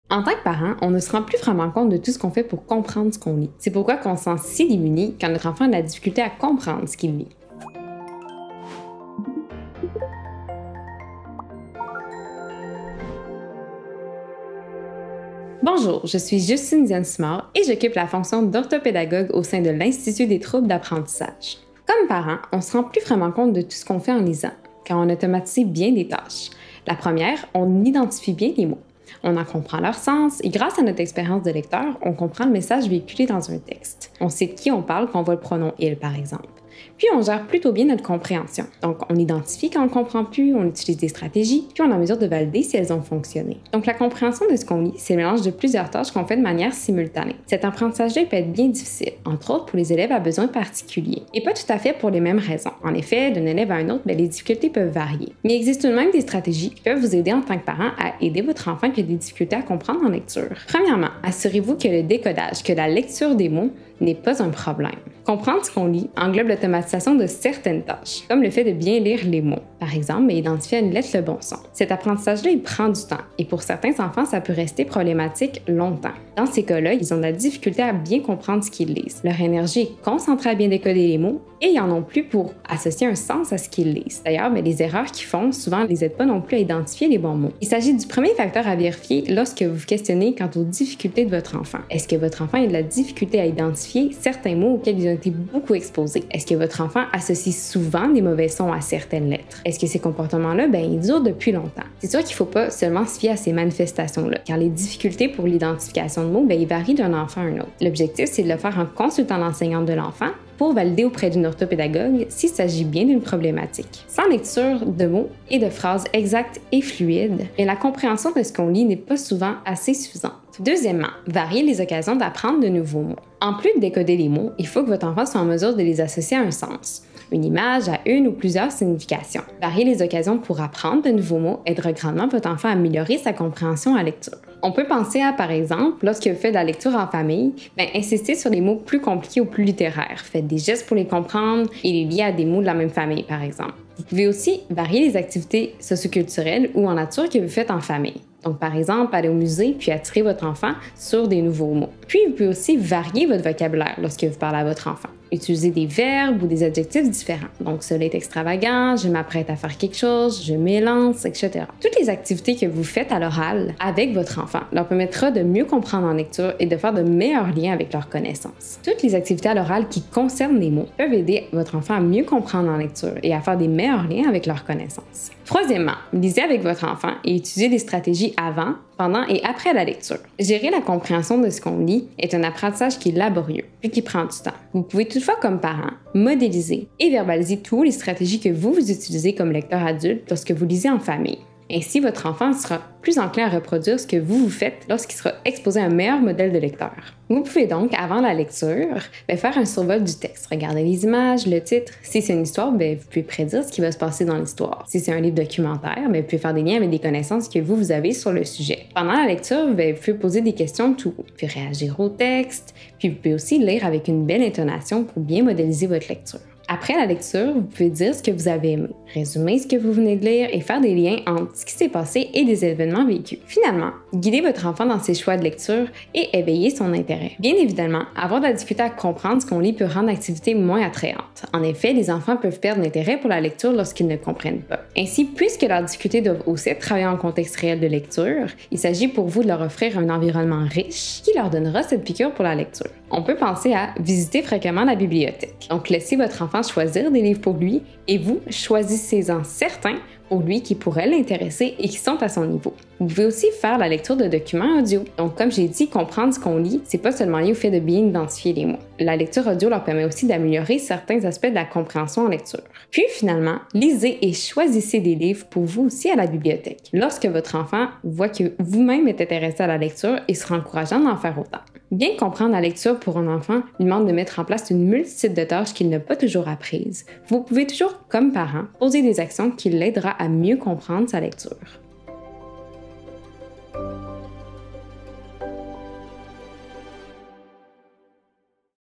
En tant que parent, on ne se rend plus vraiment compte de tout ce qu'on fait pour comprendre ce qu'on lit. C'est pourquoi on se sent si démuni quand notre enfant a de la difficulté à comprendre ce qu'il lit. Bonjour, je suis Justine Diane-Simard et j'occupe la fonction d'orthopédagogue au sein de l'Institut des troubles d'apprentissage. Comme parent, on se rend plus vraiment compte de tout ce qu'on fait en lisant, car on automatise bien des tâches. La première, on identifie bien les mots. On en comprend leur sens et grâce à notre expérience de lecteur, on comprend le message véhiculé dans un texte. On sait de qui on parle quand on voit le pronom « il » par exemple. Puis on gère plutôt bien notre compréhension. Donc on identifie quand on ne comprend plus, on utilise des stratégies, puis on est en mesure de valider si elles ont fonctionné. Donc la compréhension de ce qu'on lit, c'est le mélange de plusieurs tâches qu'on fait de manière simultanée. Cet apprentissage-là peut être bien difficile, entre autres pour les élèves à besoins particuliers, et pas tout à fait pour les mêmes raisons. En effet, d'un élève à un autre, les difficultés peuvent varier. Mais il existe tout de même des stratégies qui peuvent vous aider en tant que parent à aider votre enfant qui a des difficultés à comprendre en lecture. Premièrement, assurez-vous que le décodage, que la lecture des mots n'est pas un problème. Comprendre ce qu'on lit englobe l'automatisation de certaines tâches, comme le fait de bien lire les mots. Par exemple, identifier à une lettre le bon son. Cet apprentissage-là, il prend du temps, et pour certains enfants, ça peut rester problématique longtemps. Dans ces cas-là, ils ont de la difficulté à bien comprendre ce qu'ils lisent. Leur énergie est concentrée à bien décoder les mots, et ils en ont plus pour associer un sens à ce qu'ils lisent. D'ailleurs, les erreurs qu'ils font, souvent, ne les aident pas non plus à identifier les bons mots. Il s'agit du premier facteur à vérifier lorsque vous vous questionnez quant aux difficultés de votre enfant. Est-ce que votre enfant a de la difficulté à identifier certains mots auxquels ils ont été beaucoup exposés? Est-ce que votre enfant associe souvent des mauvais sons à certaines lettres? Est-ce que ces comportements-là, ils durent depuis longtemps? C'est sûr qu'il ne faut pas seulement se fier à ces manifestations-là, car les difficultés pour l'identification de mots, ils varient d'un enfant à un autre. L'objectif, c'est de le faire en consultant l'enseignante de l'enfant pour valider auprès d'une orthopédagogue s'il s'agit bien d'une problématique. Sans lecture de mots et de phrases exactes et fluides, la compréhension de ce qu'on lit n'est pas souvent assez suffisante. Deuxièmement, varier les occasions d'apprendre de nouveaux mots. En plus de décoder les mots, il faut que votre enfant soit en mesure de les associer à un sens, une image, à une ou plusieurs significations. Varier les occasions pour apprendre de nouveaux mots aidera grandement votre enfant à améliorer sa compréhension à lecture. On peut penser à, par exemple, lorsque vous faites de la lecture en famille, insistez sur les mots plus compliqués ou plus littéraires. Faites des gestes pour les comprendre et les lier à des mots de la même famille, par exemple. Vous pouvez aussi varier les activités socioculturelles ou en nature que vous faites en famille. Donc, par exemple, aller au musée puis attirer votre enfant sur des nouveaux mots. Puis, vous pouvez aussi varier votre vocabulaire lorsque vous parlez à votre enfant. Utilisez des verbes ou des adjectifs différents. Donc, cela est extravagant, je m'apprête à faire quelque chose, je m'élance, etc. Toutes les activités que vous faites à l'oral avec votre enfant leur permettra de mieux comprendre en lecture et de faire de meilleurs liens avec leurs connaissances. Toutes les activités à l'oral qui concernent les mots peuvent aider votre enfant à mieux comprendre en lecture et à faire des meilleurs liens avec leurs connaissances. Troisièmement, lisez avec votre enfant et utilisez des stratégies avant, pendant et après la lecture. Gérer la compréhension de ce qu'on lit est un apprentissage qui est laborieux, puis qui prend du temps. Vous pouvez toutefois, comme parent, modéliser et verbaliser toutes les stratégies que vous utilisez comme lecteur adulte lorsque vous lisez en famille. Ainsi, votre enfant sera plus enclin à reproduire ce que vous faites lorsqu'il sera exposé à un meilleur modèle de lecteur. Vous pouvez donc, avant la lecture, faire un survol du texte. Regardez les images, le titre. Si c'est une histoire, vous pouvez prédire ce qui va se passer dans l'histoire. Si c'est un livre documentaire, vous pouvez faire des liens avec des connaissances que vous avez sur le sujet. Pendant la lecture, vous pouvez poser des questions de tout. Vous pouvez réagir au texte, puis vous pouvez aussi lire avec une belle intonation pour bien modéliser votre lecture. Après la lecture, vous pouvez dire ce que vous avez aimé, résumer ce que vous venez de lire et faire des liens entre ce qui s'est passé et des événements vécus. Finalement, guidez votre enfant dans ses choix de lecture et éveillez son intérêt. Bien évidemment, avoir de la difficulté à comprendre ce qu'on lit peut rendre l'activité moins attrayante. En effet, les enfants peuvent perdre l'intérêt pour la lecture lorsqu'ils ne comprennent pas. Ainsi, puisque leurs difficultés doivent aussi être travaillées en contexte réel de lecture, il s'agit pour vous de leur offrir un environnement riche qui leur donnera cette piqûre pour la lecture. On peut penser à visiter fréquemment la bibliothèque. Donc, laissez votre enfant choisir des livres pour lui et vous choisissez-en certains pour lui qui pourraient l'intéresser et qui sont à son niveau. Vous pouvez aussi faire la lecture de documents audio. Donc, comme j'ai dit, comprendre ce qu'on lit, c'est pas seulement lié au fait de bien identifier les mots. La lecture audio leur permet aussi d'améliorer certains aspects de la compréhension en lecture. Puis finalement, lisez et choisissez des livres pour vous aussi à la bibliothèque. Lorsque votre enfant voit que vous-même êtes intéressé à la lecture, il sera encourageant d'en faire autant. Bien comprendre la lecture pour un enfant lui demande de mettre en place une multitude de tâches qu'il n'a pas toujours apprises. Vous pouvez toujours, comme parent, poser des actions qui l'aideront à mieux comprendre sa lecture.